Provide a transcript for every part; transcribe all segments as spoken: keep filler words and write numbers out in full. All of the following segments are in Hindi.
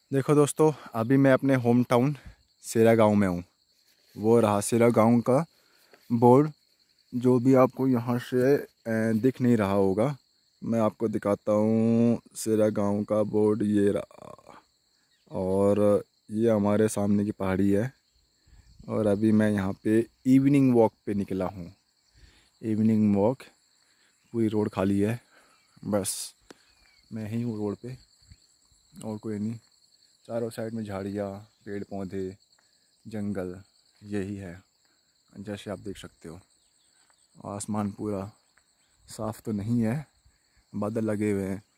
देखो दोस्तों, अभी मैं अपने होम टाउन सेरा गाँव में हूँ। वो रहा सेरा गाँव का बोर्ड, जो भी आपको यहाँ से अ, दिख नहीं रहा होगा। मैं आपको दिखाता हूँ। सेरा गाँव का बोर्ड ये रहा, और ये हमारे सामने की पहाड़ी है। और अभी मैं यहाँ पे इवनिंग वॉक पे निकला हूँ। इवनिंग वॉक, पूरी रोड खाली है, बस मैं ही हूँ रोड पे और कोई नहीं। चारों साइड में झाड़ियाँ, पेड़ पौधे, जंगल, यही है। जैसे आप देख सकते हो, आसमान पूरा साफ़ तो नहीं है, बादल लगे हुए हैं।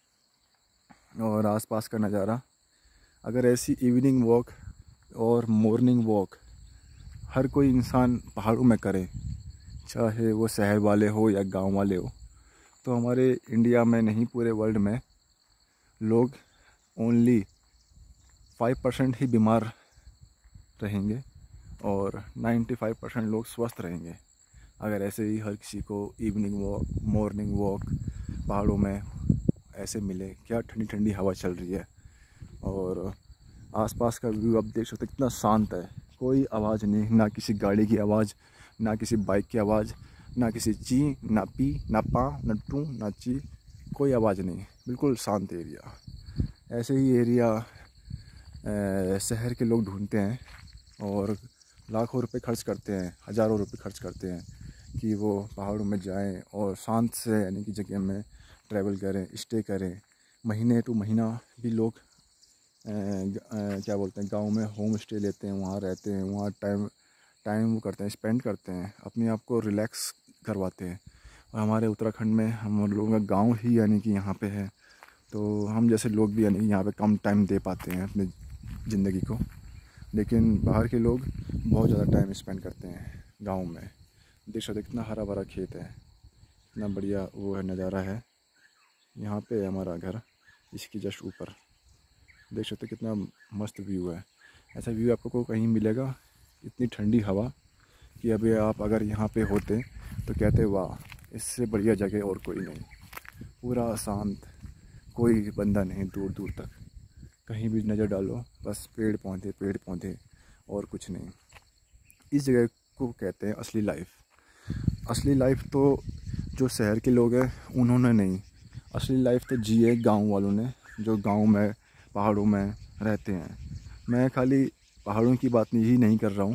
और आसपास का नज़ारा, अगर ऐसी इवनिंग वॉक और मॉर्निंग वॉक हर कोई इंसान पहाड़ों में करे, चाहे वो शहर वाले हो या गांव वाले हो, तो हमारे इंडिया में नहीं पूरे वर्ल्ड में लोग ओनली फाइव परसेंट ही बीमार रहेंगे और नाइन्टी फाइव परसेंट लोग स्वस्थ रहेंगे। अगर ऐसे ही हर किसी को इवनिंग वॉक, मॉर्निंग वॉक पहाड़ों में ऐसे मिले। क्या ठंडी ठंडी हवा चल रही है, और आसपास का व्यू आप देख सकते, कितना शांत है। कोई आवाज़ नहीं, ना किसी गाड़ी की आवाज़, ना किसी बाइक की आवाज़, ना किसी ची, ना पी, ना पा, ना टू, ना ची, कोई आवाज़ नहीं। बिल्कुल शांत एरिया। ऐसे ही एरिया शहर के लोग ढूंढते हैं और लाखों रुपए खर्च करते हैं, हज़ारों रुपए खर्च करते हैं कि वो पहाड़ों में जाएं और शांत से यानी कि जगह में ट्रैवल करें, स्टे करें। महीने टू महीना भी लोग आ, आ, क्या बोलते हैं, गांव में होम स्टे लेते हैं, वहाँ रहते हैं, वहाँ टाइम टाइम वो करते हैं, स्पेंड करते हैं, अपने आप को रिलैक्स करवाते हैं। और हमारे उत्तराखंड में हम लोगों का गाँव ही यानी कि यहाँ पे है, तो हम जैसे लोग भी यानी कि यहाँ पे कम टाइम दे पाते हैं अपनी ज़िंदगी को। लेकिन बाहर के लोग बहुत ज़्यादा टाइम स्पेंड करते हैं गाँव में। देख सकते कितना हरा भरा खेत है, इतना बढ़िया वो है, नज़ारा है। यहाँ पे है हमारा घर, इसकी जस्ट ऊपर देख सकते कितना मस्त व्यू है। ऐसा व्यू आपको को कहीं मिलेगा, इतनी ठंडी हवा कि अभी आप अगर यहाँ पे होते तो कहते वाह, इससे बढ़िया जगह और कोई नहीं। पूरा शांत, कोई बंदा नहीं दूर दूर तक, कहीं भी नज़र डालो बस पेड़ पौधे पेड़ पौधे और कुछ नहीं। इस जगह को कहते हैं असली लाइफ। असली लाइफ तो जो शहर के लोग हैं उन्होंने नहीं, असली लाइफ तो जी है गाँव वालों ने, जो गाँव में पहाड़ों में रहते हैं। मैं खाली पहाड़ों की बात ही नहीं कर रहा हूँ,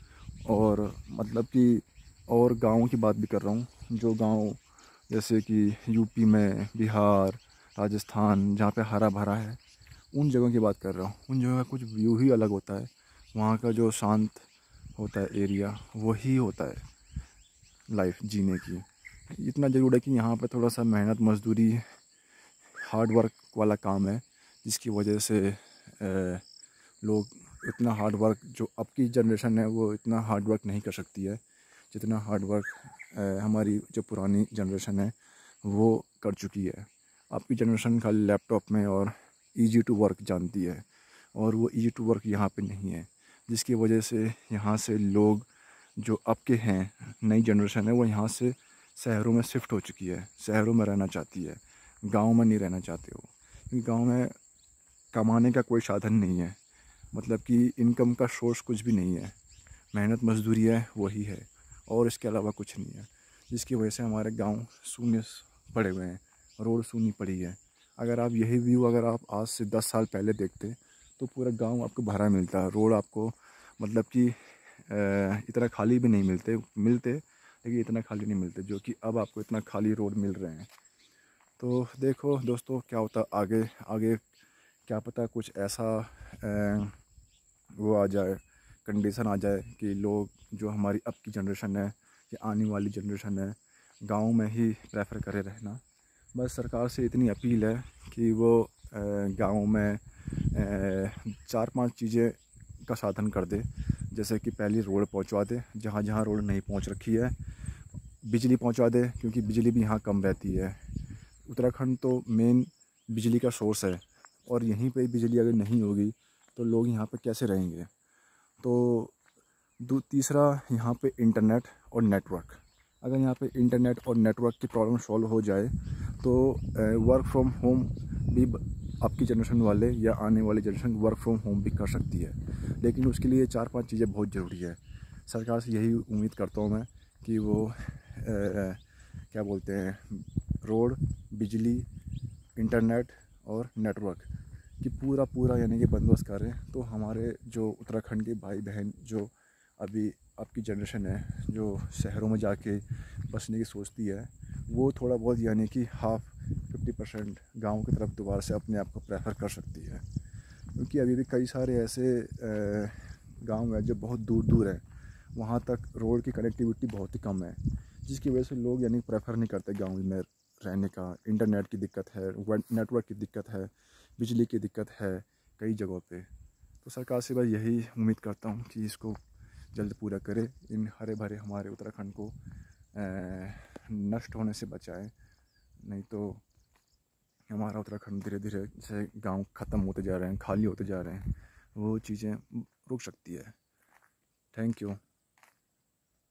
और मतलब कि और गाँव की बात भी कर रहा हूँ। जो गाँव जैसे कि यूपी में, बिहार, राजस्थान, जहाँ पे हरा भरा है, उन जगहों की बात कर रहा हूँ। उन जगह का कुछ व्यू ही अलग होता है। वहाँ का जो शांत होता है एरिया, वही होता है लाइफ जीने की। इतना ज़रूर है कि यहाँ पे थोड़ा सा मेहनत मजदूरी, हार्ड वर्क वाला काम है, जिसकी वजह से ए, लोग इतना हार्ड वर्क, जो अब की जनरेशन है वो इतना हार्ड वर्क नहीं कर सकती है जितना हार्ड वर्क हमारी जो पुरानी जनरेशन है वो कर चुकी है। आपकी जनरेशन खाली लैपटॉप में और इजी टू वर्क जानती है, और वो इजी टू वर्क यहाँ पे नहीं है, जिसकी वजह से यहाँ से लोग जो अब के हैं, नई जनरेशन है, वो यहाँ से शहरों में शिफ्ट हो चुकी है, शहरों में रहना चाहती है, गांव में नहीं रहना चाहते हो। क्योंकि गांव में कमाने का कोई साधन नहीं है, मतलब कि इनकम का सोर्स कुछ भी नहीं है, मेहनत मजदूरी है वही है, और इसके अलावा कुछ नहीं है। जिसकी वजह से हमारे गांव शून्य पड़े हुए हैं, रोड शून्य पड़ी है। अगर आप यही व्यू अगर आप आज से दस साल पहले देखते तो पूरा गांव आपको भरा मिलता, रोड आपको मतलब कि इतना खाली भी नहीं मिलते मिलते लेकिन इतना खाली नहीं मिलते जो कि अब आपको इतना खाली रोड मिल रहे हैं। तो देखो दोस्तों, क्या होता आगे आगे, क्या पता कुछ ऐसा आ, वो आ जाए, कंडीशन आ जाए कि लोग, जो हमारी अब की जनरेशन है या आने वाली जनरेशन है, गांव में ही प्रेफर करे रहना। बस सरकार से इतनी अपील है कि वो गांव में चार पांच चीज़ें का साधन कर दे। जैसे कि पहली रोड पहुंचवा दे, जहां जहां रोड नहीं पहुंच रखी है। बिजली पहुंचवा दे, क्योंकि बिजली भी यहाँ कम रहती है। उत्तराखंड तो मेन बिजली का सोर्स है, और यहीं पे बिजली अगर नहीं होगी तो लोग यहाँ पे कैसे रहेंगे। तो दो तीसरा, यहाँ पे इंटरनेट और नेटवर्क। अगर यहाँ पे इंटरनेट और नेटवर्क की प्रॉब्लम सॉल्व हो जाए तो वर्क फ्रॉम होम भी आपकी जनरेशन वाले या आने वाली जनरेशन वर्क फ्रॉम होम भी कर सकती है, लेकिन उसके लिए चार पांच चीज़ें बहुत ज़रूरी है। सरकार से यही उम्मीद करता हूँ मैं कि वो आ, क्या बोलते हैं, रोड, बिजली, इंटरनेट और नेटवर्क कि पूरा पूरा यानी कि बंदोबस्त करें, तो हमारे जो उत्तराखंड के भाई बहन जो अभी आपकी जनरेशन है जो शहरों में जाके बसने की सोचती है, वो थोड़ा बहुत यानी कि हाफ फिफ्टी परसेंट गाँव की तरफ दोबारा से अपने आप को प्रेफर कर सकती है। क्योंकि अभी भी कई सारे ऐसे गांव हैं जो बहुत दूर दूर हैं, वहाँ तक रोड की कनेक्टिविटी बहुत ही कम है, जिसकी वजह से लोग यानी प्रेफर नहीं करते गांव में रहने का। इंटरनेट की दिक्कत है, नेटवर्क की दिक्कत है, बिजली की दिक्कत है कई जगहों पे। तो सरकार से मैं यही उम्मीद करता हूँ कि इसको जल्द पूरा करे, इन हरे भरे हमारे उत्तराखंड को नष्ट होने से बचाए, नहीं तो हमारा उत्तराखंड धीरे धीरे जैसे गांव ख़त्म होते जा रहे हैं, खाली होते जा रहे हैं, वो चीज़ें रुक सकती है। Thank you.